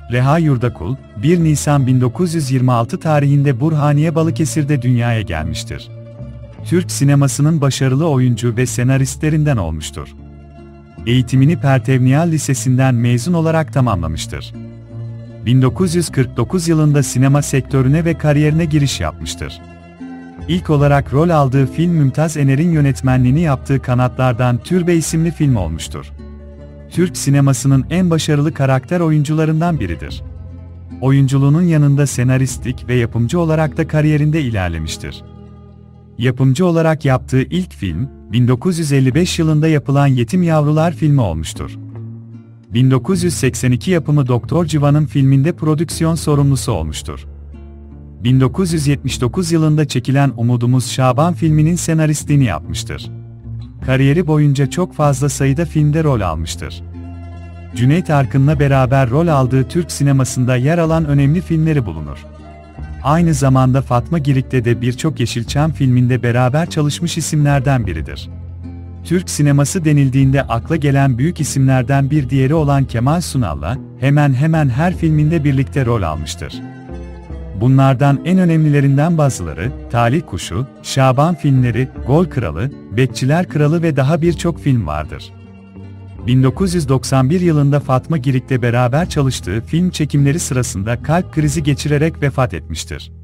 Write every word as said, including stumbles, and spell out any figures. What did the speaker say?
Reha Yurdakul, bir Nisan bin dokuz yüz yirmi altı tarihinde Burhaniye Balıkesir'de dünyaya gelmiştir. Türk sinemasının başarılı oyuncu ve senaristlerinden olmuştur. Eğitimini Pertevniyal Lisesi'nden mezun olarak tamamlamıştır. bin dokuz yüz kırk dokuz yılında sinema sektörüne ve kariyerine giriş yapmıştır. İlk olarak rol aldığı film Mümtaz Ener'in yönetmenliğini yaptığı Kanatlardan Türbe isimli film olmuştur. Türk sinemasının en başarılı karakter oyuncularından biridir. Oyunculuğunun yanında senaristlik ve yapımcı olarak da kariyerinde ilerlemiştir. Yapımcı olarak yaptığı ilk film, bin dokuz yüz elli beş yılında yapılan Yetim Yavrular filmi olmuştur. bin dokuz yüz seksen iki yapımı Doktor Civan'ın filminde prodüksiyon sorumlusu olmuştur. bin dokuz yüz yetmiş dokuz yılında çekilen Umudumuz Şaban filminin senaristliğini yapmıştır. Kariyeri boyunca çok fazla sayıda filmde rol almıştır. Cüneyt Arkın'la beraber rol aldığı Türk sinemasında yer alan önemli filmleri bulunur. Aynı zamanda Fatma Girik'le de birçok Yeşilçam filminde beraber çalışmış isimlerden biridir. Türk sineması denildiğinde akla gelen büyük isimlerden bir diğeri olan Kemal Sunal'la hemen hemen her filminde birlikte rol almıştır. Bunlardan en önemlilerinden bazıları, Talih Kuşu, Şaban filmleri, Gol Kralı, Bekçiler Kralı ve daha birçok film vardır. bin dokuz yüz doksan bir yılında Fatma Girik'le beraber çalıştığı film çekimleri sırasında kalp krizi geçirerek vefat etmiştir.